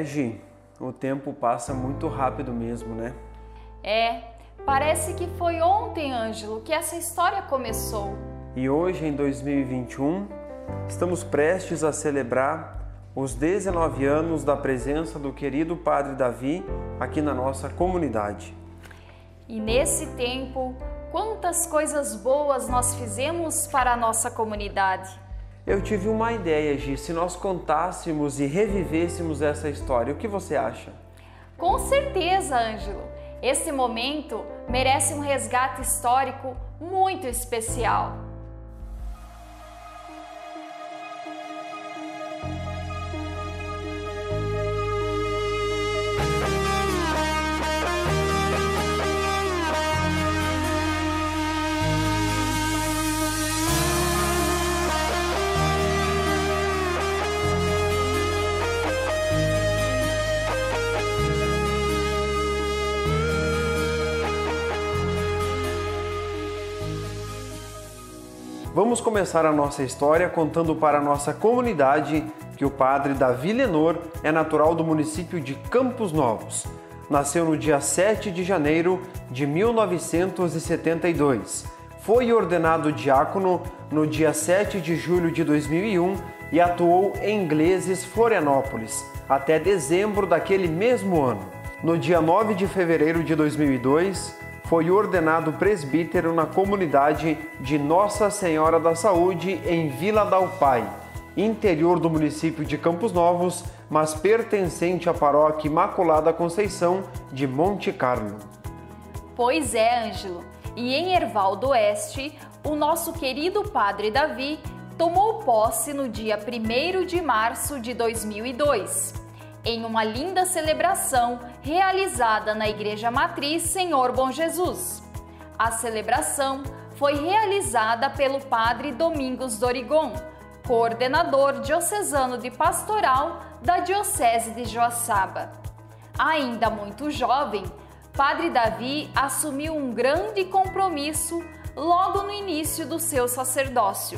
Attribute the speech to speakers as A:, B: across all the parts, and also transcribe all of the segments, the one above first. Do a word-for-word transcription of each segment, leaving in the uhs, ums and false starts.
A: É, Gi, o tempo passa muito rápido mesmo, né?
B: É, parece que foi ontem, Ângelo, que essa história começou.
A: E hoje, em dois mil e vinte e um, estamos prestes a celebrar os dezenove anos da presença do querido Padre Davi aqui na nossa comunidade.
B: E nesse tempo, quantas coisas boas nós fizemos para a nossa comunidade.
A: Eu tive uma ideia, Gi, se nós contássemos e revivêssemos essa história, o que você acha?
B: Com certeza, Ângelo. Esse momento merece um resgate histórico muito especial.
A: Vamos começar a nossa história contando para a nossa comunidade que o padre Davi Lenor é natural do município de Campos Novos. Nasceu no dia sete de janeiro de mil novecentos e setenta e dois. Foi ordenado diácono no dia sete de julho de dois mil e um e atuou em Ingleses, Florianópolis, até dezembro daquele mesmo ano. No dia nove de fevereiro de dois mil e dois, foi ordenado presbítero na comunidade de Nossa Senhora da Saúde em Vila Dal Pai, interior do município de Campos Novos, mas pertencente à paróquia Imaculada Conceição de Monte Carlo.
B: Pois é, Ângelo. E em Herval do Oeste, o nosso querido Padre Davi tomou posse no dia primeiro de março de dois mil e dois. Em uma linda celebração realizada na Igreja Matriz Senhor Bom Jesus. A celebração foi realizada pelo Padre Domingos Dorigon, coordenador diocesano de pastoral da Diocese de Joaçaba. Ainda muito jovem, Padre Davi assumiu um grande compromisso logo no início do seu sacerdócio.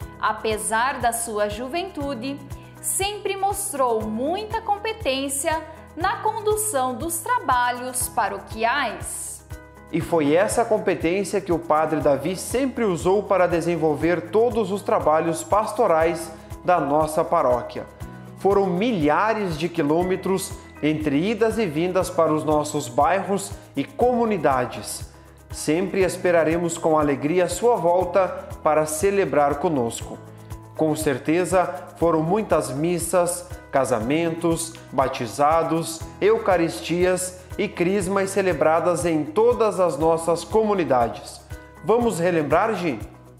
B: Apesar da sua juventude, sempre mostrou muita competência na condução dos trabalhos paroquiais.
A: E foi essa competência que o padre Davi sempre usou para desenvolver todos os trabalhos pastorais da nossa paróquia. Foram milhares de quilômetros entre idas e vindas para os nossos bairros e comunidades. Sempre esperaremos com alegria a sua volta para celebrar conosco. Com certeza foram muitas missas, casamentos, batizados, eucaristias e crismas celebradas em todas as nossas comunidades. Vamos relembrar, Gi?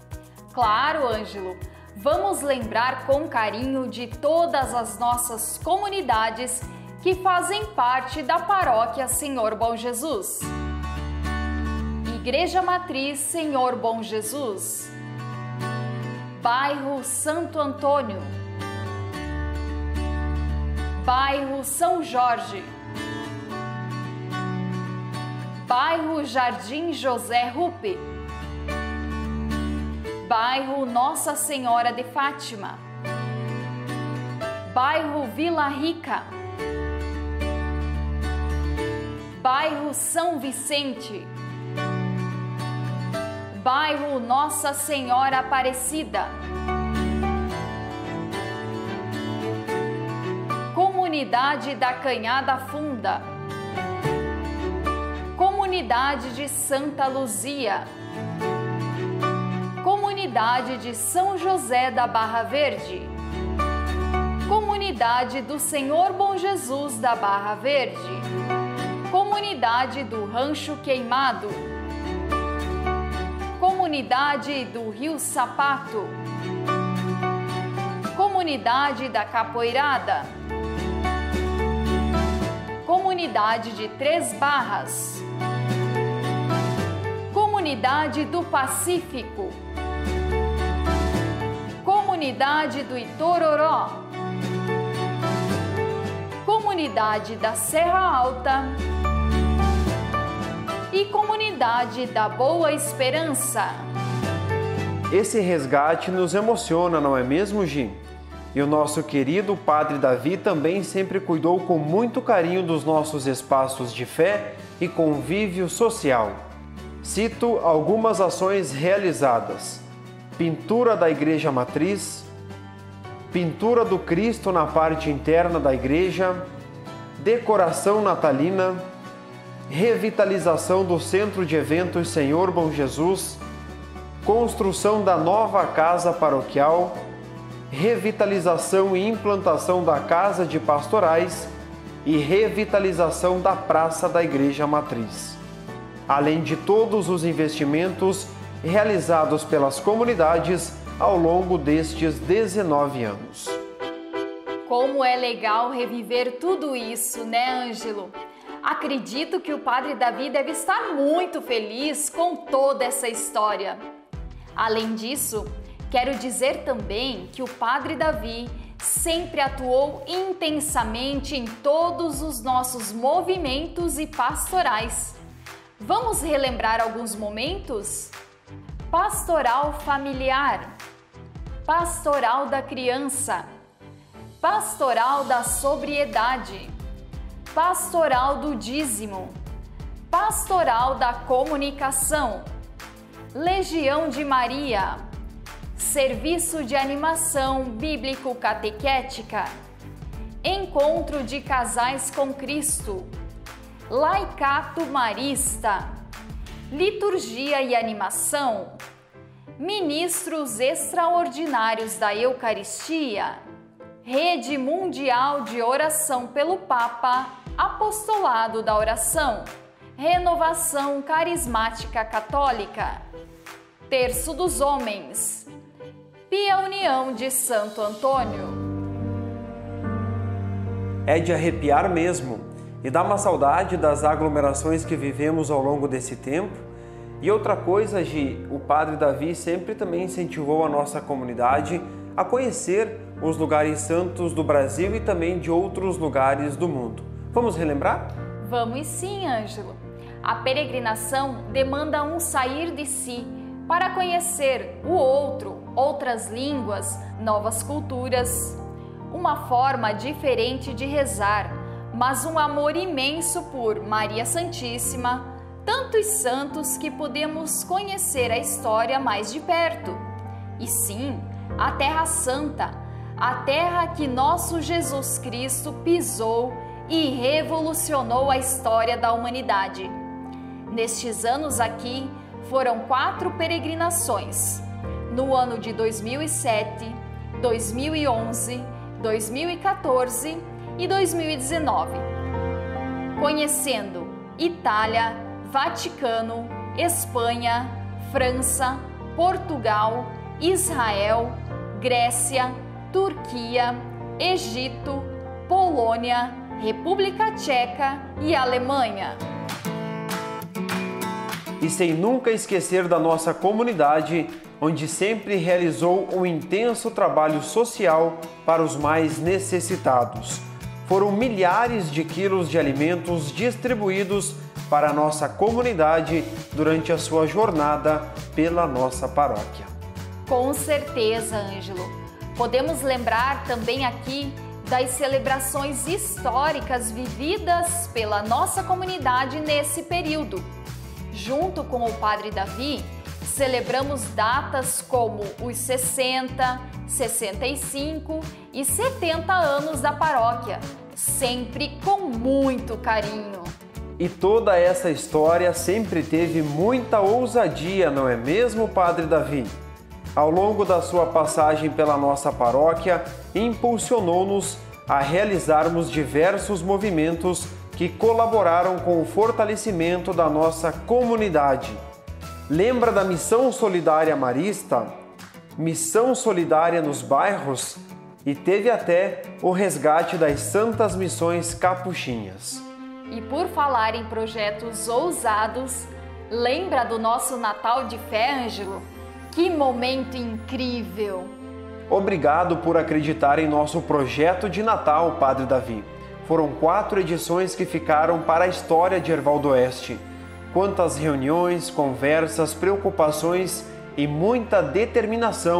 B: Claro, Ângelo. Vamos lembrar com carinho de todas as nossas comunidades que fazem parte da Paróquia Senhor Bom Jesus. Igreja Matriz Senhor Bom Jesus. Bairro Santo Antônio, Bairro São Jorge, Bairro Jardim José Ruppe, Bairro Nossa Senhora de Fátima, Bairro Vila Rica, Bairro São Vicente, Bairro Nossa Senhora Aparecida, Comunidade da Canhada Funda, Comunidade de Santa Luzia, Comunidade de São José da Barra Verde, Comunidade do Senhor Bom Jesus da Barra Verde, Comunidade do Rancho Queimado, Comunidade do Rio Sapato, Comunidade da Capoeirada, Comunidade de Três Barras, Comunidade do Pacífico, Comunidade do Itororó, Comunidade da Serra Alta e Comunidade da Boa Esperança.
A: Esse resgate nos emociona, não é mesmo, Gi? E o nosso querido Padre Davi também sempre cuidou com muito carinho dos nossos espaços de fé e convívio social. Cito algumas ações realizadas: pintura da Igreja Matriz, pintura do Cristo na parte interna da igreja, decoração natalina, revitalização do Centro de Eventos Senhor Bom Jesus, construção da nova casa paroquial, revitalização e implantação da Casa de Pastorais e revitalização da Praça da Igreja Matriz, além de todos os investimentos realizados pelas comunidades ao longo destes dezenove anos.
B: Como é legal reviver tudo isso, né, Ângelo? Acredito que o Padre Davi deve estar muito feliz com toda essa história. Além disso, quero dizer também que o Padre Davi sempre atuou intensamente em todos os nossos movimentos e pastorais. Vamos relembrar alguns momentos? Pastoral familiar, pastoral da criança, pastoral da sobriedade, pastoral do dízimo, pastoral da comunicação, Legião de Maria, serviço de animação bíblico-catequética, encontro de casais com Cristo, laicato marista, liturgia e animação, ministros extraordinários da Eucaristia, rede mundial de oração pelo Papa, apostolado da oração, renovação carismática católica, terço dos homens, Pia União de Santo Antônio.
A: É de arrepiar mesmo. E dá uma saudade das aglomerações que vivemos ao longo desse tempo. E outra coisa, Gi, o Padre Davi sempre também incentivou a nossa comunidade a conhecer os lugares santos do Brasil e também de outros lugares do mundo. Vamos relembrar?
B: Vamos sim, Ângelo. A peregrinação demanda um sair de si para conhecer o outro, outras línguas, novas culturas. Uma forma diferente de rezar, mas um amor imenso por Maria Santíssima, tantos santos que podemos conhecer a história mais de perto. E sim, a Terra Santa, a terra que nosso Jesus Cristo pisou e revolucionou a história da humanidade. Nestes anos aqui, foram quatro peregrinações, no ano de dois mil e sete, dois mil e onze, dois mil e quatorze e dois mil e dezenove, conhecendo Itália, Vaticano, Espanha, França, Portugal, Israel, Grécia, Turquia, Egito, Polônia, República Tcheca e Alemanha.
A: E sem nunca esquecer da nossa comunidade, onde sempre realizou um intenso trabalho social para os mais necessitados. Foram milhares de quilos de alimentos distribuídos para a nossa comunidade durante a sua jornada pela nossa paróquia.
B: Com certeza, Ângelo. Podemos lembrar também aqui das celebrações históricas vividas pela nossa comunidade nesse período. Junto com o Padre Davi, celebramos datas como os sessenta, sessenta e cinco e setenta anos da paróquia, sempre com muito carinho.
A: E toda essa história sempre teve muita ousadia, não é mesmo, Padre Davi? Ao longo da sua passagem pela nossa paróquia, impulsionou-nos a realizarmos diversos movimentos que colaboraram com o fortalecimento da nossa comunidade. Lembra da Missão Solidária Marista? Missão Solidária nos bairros? E teve até o resgate das Santas Missões Capuchinhas.
B: E por falar em projetos ousados, lembra do nosso Natal de Fé, Ângelo? Que momento incrível!
A: Obrigado por acreditar em nosso projeto de Natal, Padre Davi. Foram quatro edições que ficaram para a história de Herval do Oeste. Quantas reuniões, conversas, preocupações e muita determinação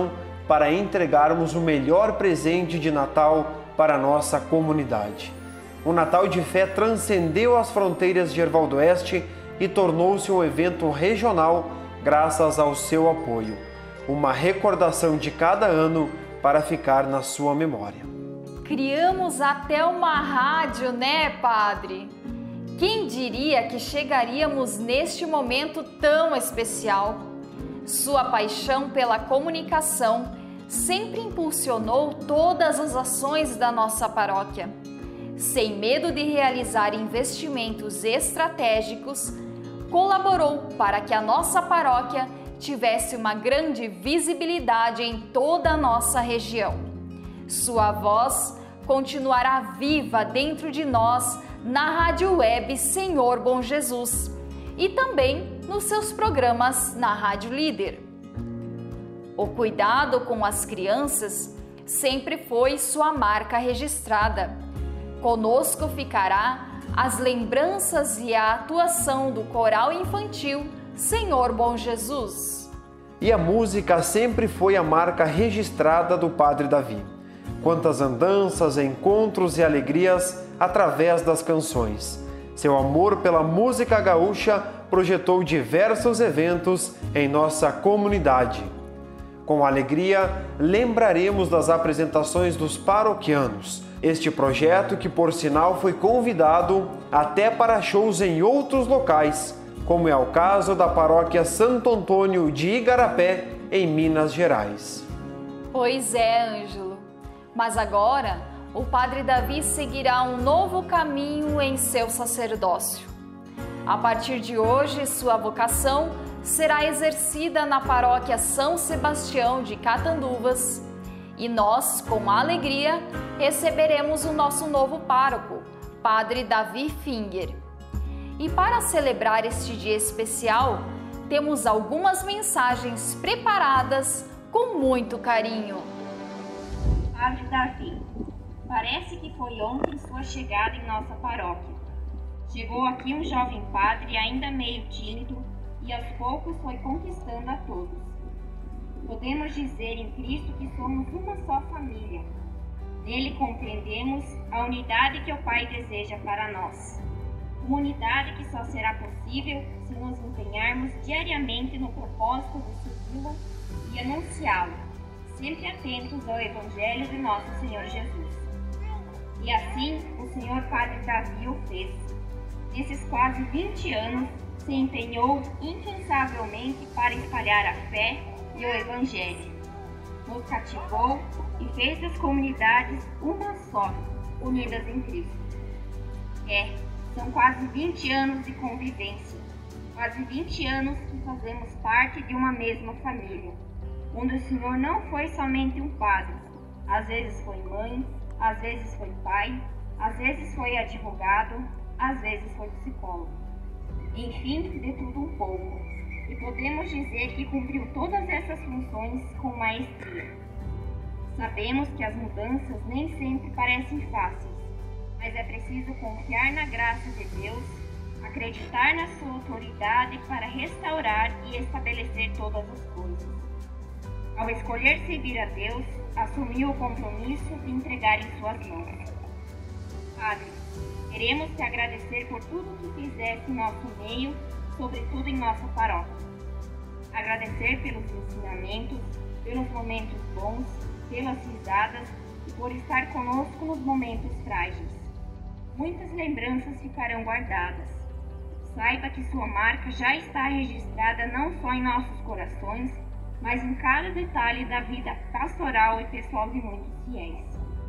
A: para entregarmos o melhor presente de Natal para a nossa comunidade. O Natal de Fé transcendeu as fronteiras de Herval do Oeste e tornou-se um evento regional graças ao seu apoio. Uma recordação de cada ano para ficar na sua memória.
B: Criamos até uma rádio, né, Padre? Quem diria que chegaríamos neste momento tão especial? Sua paixão pela comunicação sempre impulsionou todas as ações da nossa paróquia. Sem medo de realizar investimentos estratégicos, colaborou para que a nossa paróquia tivesse uma grande visibilidade em toda a nossa região. Sua voz continuará viva dentro de nós na Rádio Web Senhor Bom Jesus e também nos seus programas na Rádio Líder. O cuidado com as crianças sempre foi sua marca registrada. Conosco ficará as lembranças e a atuação do coral infantil Senhor Bom Jesus.
A: E a música sempre foi a marca registrada do Padre Davi. Quantas andanças, encontros e alegrias através das canções. Seu amor pela música gaúcha projetou diversos eventos em nossa comunidade. Com alegria, lembraremos das apresentações dos paroquianos. Este projeto que, por sinal, foi convidado até para shows em outros locais, como é o caso da paróquia Santo Antônio de Igarapé, em Minas Gerais.
B: Pois é, Ângelo. Mas agora, o Padre Davi seguirá um novo caminho em seu sacerdócio. A partir de hoje, sua vocação será exercida na paróquia São Sebastião de Catanduvas e nós, com alegria, receberemos o nosso novo pároco, Padre Davi Finger. E para celebrar este dia especial, temos algumas mensagens preparadas com muito carinho.
C: Padre Davi, parece que foi ontem sua chegada em nossa paróquia. Chegou aqui um jovem padre ainda meio tímido e aos poucos foi conquistando a todos. Podemos dizer em Cristo que somos uma só família. Nele compreendemos a unidade que o Pai deseja para nós. Uma unidade que só será possível se nos empenharmos diariamente no propósito de servi-lo e anunciá-lo, sempre atentos ao Evangelho de nosso Senhor Jesus. E assim o Senhor Padre Davi o fez. Nesses quase vinte anos, se empenhou incansavelmente para espalhar a fé e o Evangelho. Nos cativou e fez das comunidades uma só, unidas em Cristo. É, são quase vinte anos de convivência, quase vinte anos que fazemos parte de uma mesma família, onde o Senhor não foi somente um padre, às vezes foi mãe, às vezes foi pai, às vezes foi advogado, às vezes foi psicólogo. Enfim, de tudo um pouco. E podemos dizer que cumpriu todas essas funções com maestria. Sabemos que as mudanças nem sempre parecem fáceis, mas é preciso confiar na graça de Deus, acreditar na sua autoridade para restaurar e estabelecer todas as coisas. Ao escolher servir a Deus, assumiu o compromisso de entregar em suas mãos. Padre, queremos te agradecer por tudo que fizeste em nosso meio, sobretudo em nossa paróquia. Agradecer pelos ensinamentos, pelos momentos bons, pelas risadas e por estar conosco nos momentos frágeis. Muitas lembranças ficarão guardadas. Saiba que sua marca já está registrada não só em nossos corações, mas em cada detalhe da vida pastoral e pessoal de muitos fiéis.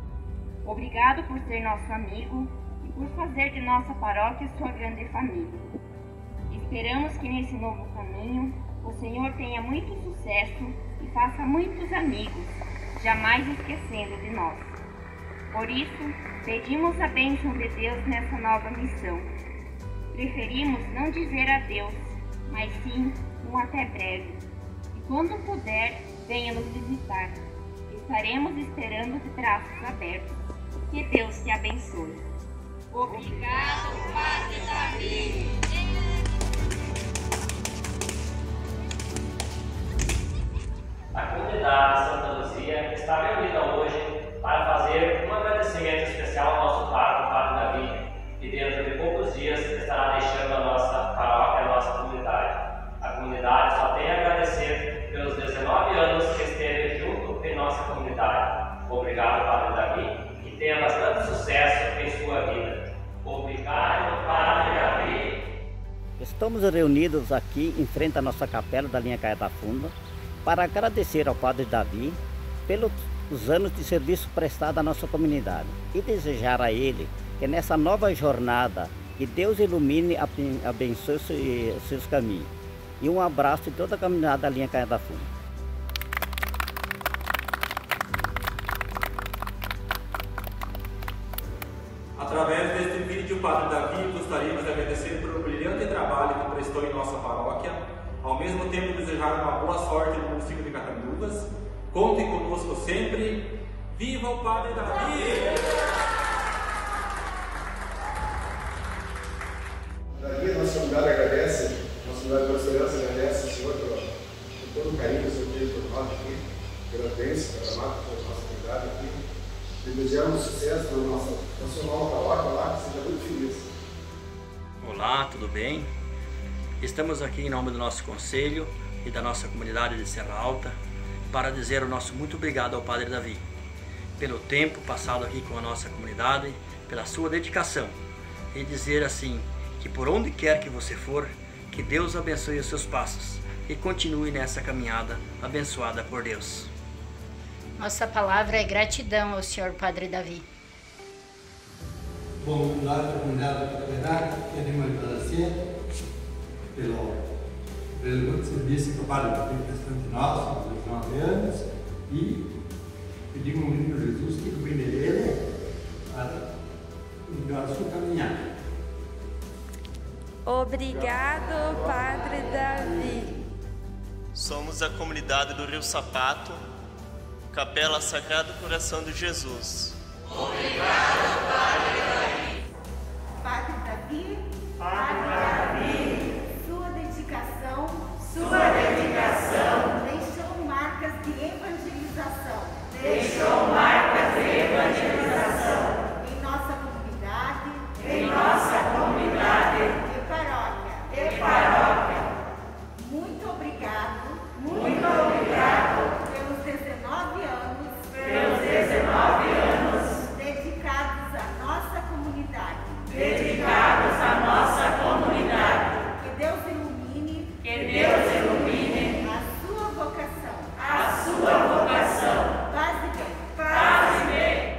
C: Obrigado por ser nosso amigo e por fazer de nossa paróquia sua grande família. Esperamos que nesse novo caminho o Senhor tenha muito sucesso e faça muitos amigos, jamais esquecendo de nós. Por isso, pedimos a bênção de Deus nessa nova missão. Preferimos não dizer adeus, mas sim um até breve. E quando puder, venha nos visitar. Estaremos esperando de braços abertos. Que Deus te abençoe. Obrigado, Padre Davi!
D: A comunidade de Santa Luzia está reunida hoje para fazer um agradecimento especial ao nosso padre, o Padre Davi, que dentro de poucos dias estará deixando a nossa paróquia, a nossa comunidade. A comunidade só tem a agradecer pelos dezenove anos que esteve junto em nossa comunidade. Obrigado, Padre Davi, e tenha bastante sucesso em sua vida. Obrigado, Padre Davi.
E: Estamos reunidos aqui em frente à nossa capela da linha Caia da Funda para agradecer ao Padre Davi pelos anos de serviço prestado à nossa comunidade e desejar a ele que nessa nova jornada que Deus ilumine e abençoe seus caminhos. E um abraço de toda a comunidade da linha Caia da Funda.
F: Através deste vídeo, Padre Davi, gostaríamos de agradecer pelo brilhante trabalho que prestou em nossa paróquia, ao mesmo tempo desejar uma boa sorte no município de Catanduvas. Contem conosco sempre. Viva o Padre Davi!
G: Davi, nossa comunidade agradece, nossa comunidade de Esperança agradece ao Senhor por, por todo o carinho que o Senhor fez por nós aqui, pela bênção derramada por nossa comunidade aqui. Desejamos sucesso na nossa nacional paróquia lá, que seja muito feliz.
H: Olá, tudo bem? Estamos aqui em nome do nosso conselho e da nossa comunidade de Serra Alta para dizer o nosso muito obrigado ao Padre Davi pelo tempo passado aqui com a nossa comunidade, pela sua dedicação, e dizer assim que por onde quer que você for, que Deus abençoe os seus passos e continue nessa caminhada abençoada por Deus.
I: Nossa palavra é gratidão ao Senhor Padre Davi.
J: Bom, nós da comunidade do Caberá queremos agradecer pelo, pelo muito serviço que o Padre Davi prestou entre nós, nos nove anos, e pedimos ao menino Jesus que ilumine ele para melhorar a sua caminhada.
K: Obrigado, Padre Davi.
L: Somos a comunidade do Rio Sapato, Capela Sagrado Coração de Jesus.
K: Obrigado, Padre Davi.
M: Padre Davi,
K: Padre Davi,
M: sua dedicação,
K: sua dedicação
M: deixou marcas de evangelização,
K: deixou marcas de evangelização
M: em nossa comunidade,
K: em nossa comunidade
M: e paróquia,
K: e paróquia.
M: Muito obrigado,
K: muito obrigado
M: pelos dezenove anos,
K: pelos dezenove anos
M: dedicados à nossa comunidade,
K: dedicados à nossa comunidade.
M: Que Deus ilumine,
K: que Deus ilumine
M: a sua vocação,
K: a sua vocação.
M: Paz e bem.
K: Paz e bem.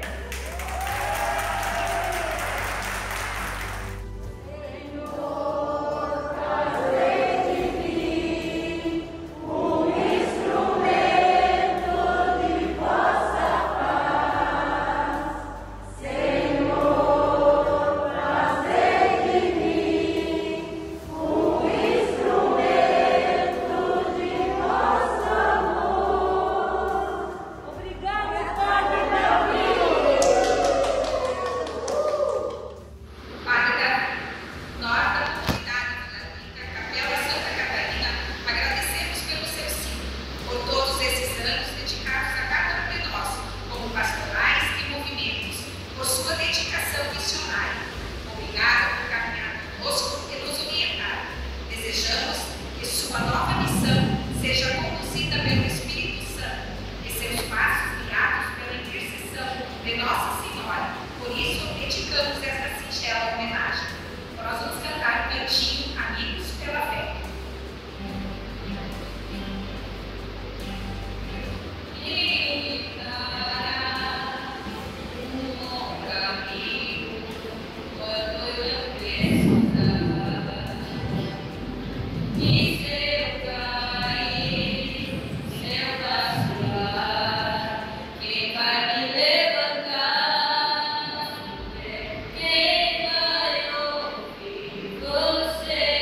K: Você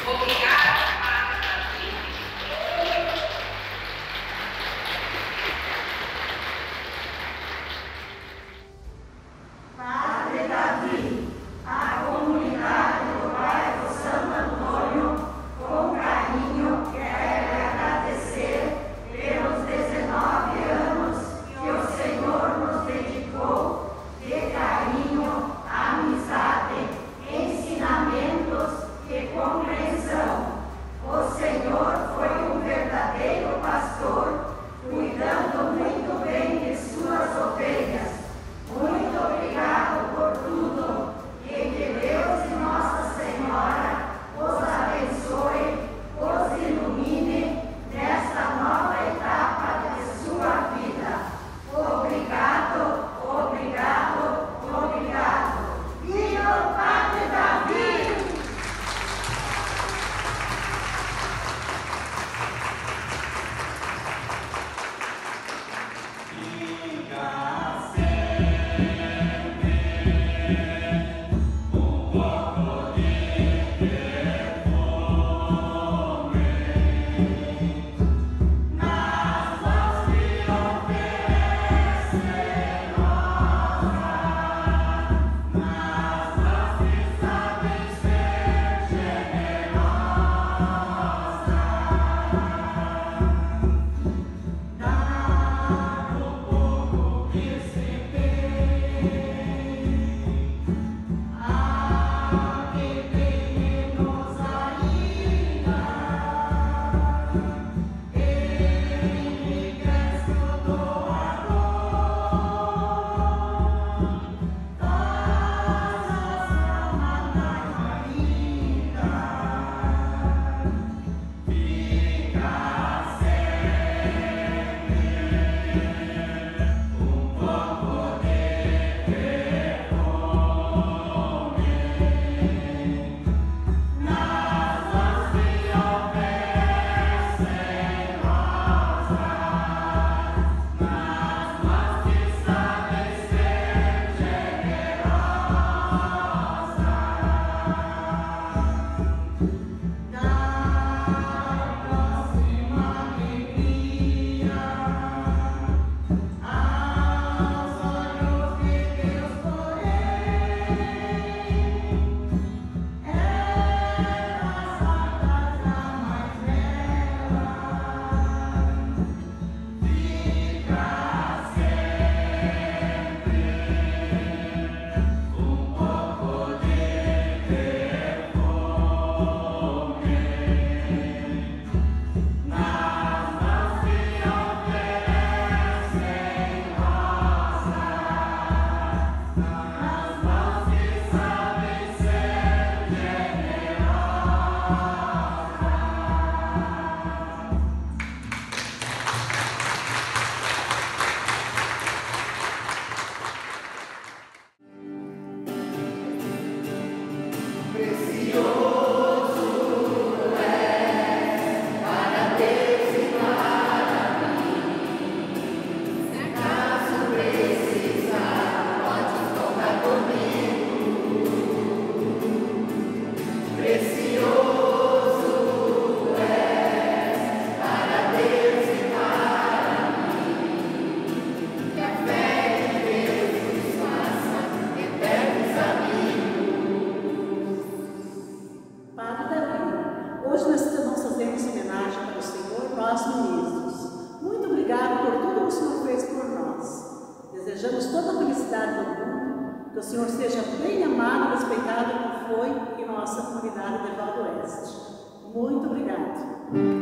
N: Desejamos toda a felicidade do mundo, que o Senhor seja bem amado e respeitado como foi em nossa comunidade de Erval do Oeste. Muito obrigado.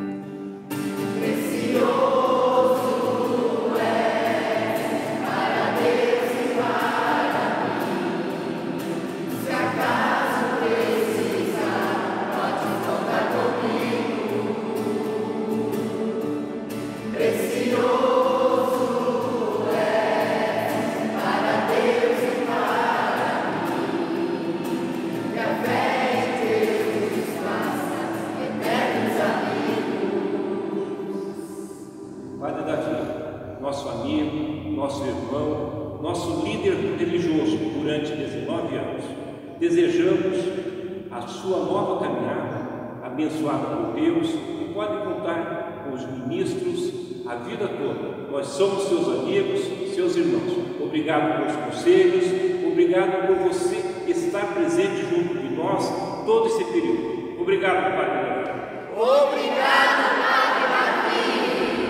K: Precioso é para Deus e para mim. Se acaso precisar, pode contar comigo. Precioso
O: nosso amigo, nosso irmão, nosso líder religioso durante dezenove anos. Desejamos a sua nova caminhada, abençoada por Deus e pode contar com os ministros a vida toda. Nós somos seus amigos, seus irmãos. Obrigado pelos conselhos, obrigado por você estar presente junto de nós todo esse período. Obrigado, Padre Davi.
K: Obrigado, Padre Davi.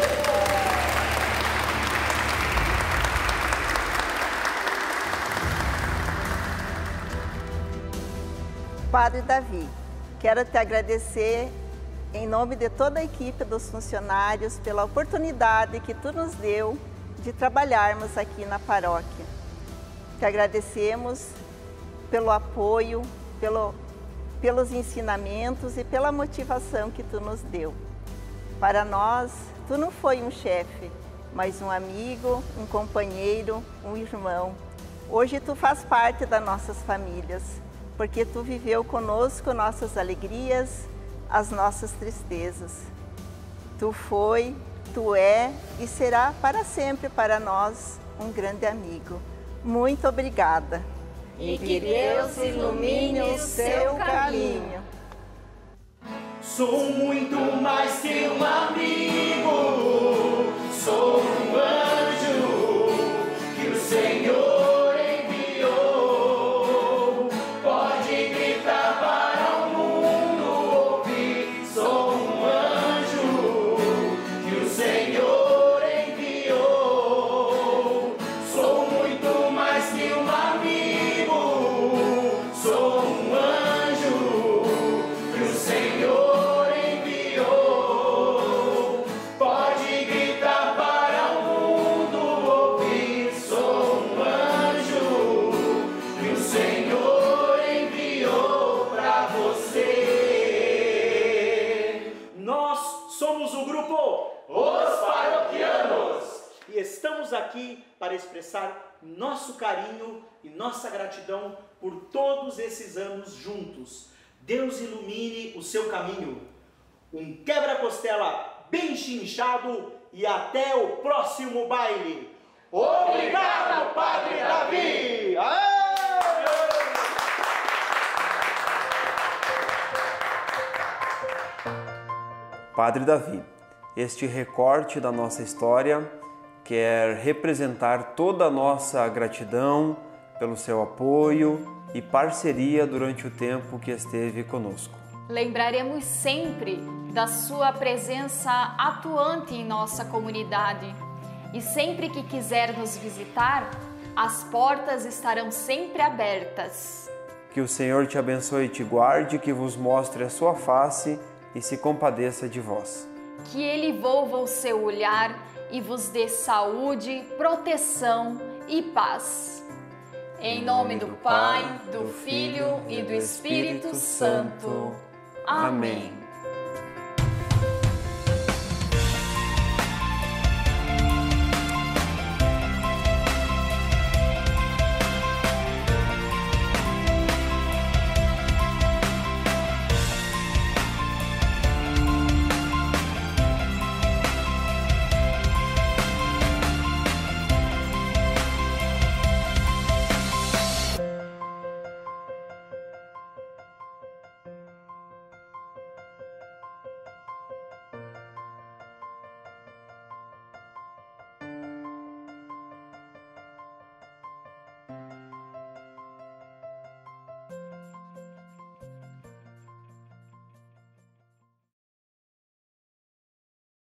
P: Padre Davi, quero te agradecer em nome de toda a equipe dos funcionários pela oportunidade que tu nos deu de trabalharmos aqui na paróquia. Te agradecemos pelo apoio, pelo, pelos ensinamentos e pela motivação que tu nos deu. Para nós, tu não foi um chefe, mas um amigo, um companheiro, um irmão. Hoje tu faz parte das nossas famílias, porque tu viveu conosco nossas alegrias, as nossas tristezas. Tu foi, tu é e será para sempre para nós um grande amigo. Muito obrigada.
K: E que Deus ilumine o seu caminho.
Q: Sou muito mais que um amigo, sou um anjo que o Senhor enviou. Pode gritar para o mundo ouvir, sou um anjo que o Senhor enviou. Sou muito mais que um amigo, sou um anjo que o Senhor enviou. Pode gritar para o mundo ouvir, sou um anjo que o Senhor enviou para você.
R: Nós somos o grupo
Q: Os Paroquianos
R: e estamos aqui para expressar nosso carinho e nossa gratidão por todos esses anos juntos. Deus ilumine o seu caminho. Um quebra-costela bem chinchado e até o próximo baile.
Q: Obrigado, Padre Davi!
R: Aê!
A: Padre Davi, este recorte da nossa história quer representar toda a nossa gratidão pelo seu apoio e parceria durante o tempo que esteve conosco.
B: Lembraremos sempre da sua presença atuante em nossa comunidade e sempre que quiser nos visitar, as portas estarão sempre abertas.
A: Que o Senhor te abençoe e te guarde, que vos mostre a sua face e se compadeça de vós.
B: Que Ele volva o seu olhar e vos dê saúde, proteção e paz. Em nome do Pai, do Filho e do Espírito Santo. Amém.